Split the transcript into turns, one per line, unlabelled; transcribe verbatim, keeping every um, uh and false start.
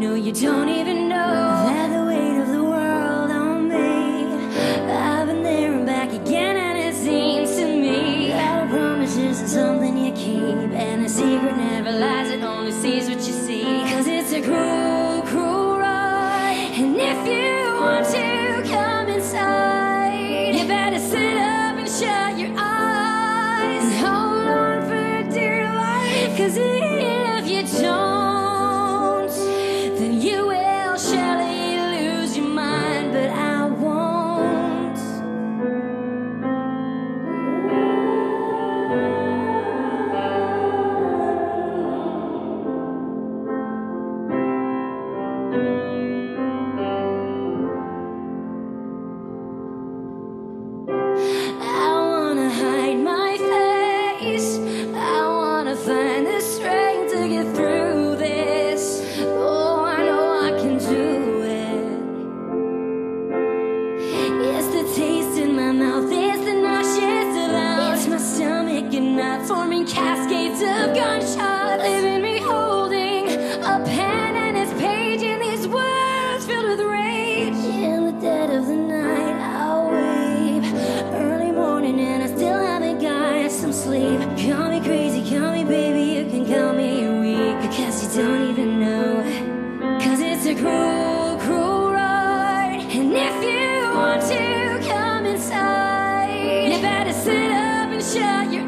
know you don't even know that the weight of the world on me. I've been there and back again, and it seems to me that a promise isn't something you keep, and a secret never lies, it only sees what you see. Cause it's a cruel, cruel ride, and if you want to come inside, you better sit up and shut your eyes and hold on for dear life. Cause if you don't, then you will surely lose your mind, but I won't. I wanna hide my face, I wanna find the strength to get through this. Oh, I know I can do it. It's the taste in my mouth, it's the nauseous about, it's my stomach and not forming cascades of gunshot, leaving me holding a pen and its page in these words filled with rage. In the dead of the night I'll wave, early morning and I still haven't got some sleep. Call me crazy, call me baby, you can call me weak, because you don't even know. Cause it's a cruel, cruel ride, and if you want to come inside, you better sit up and shut your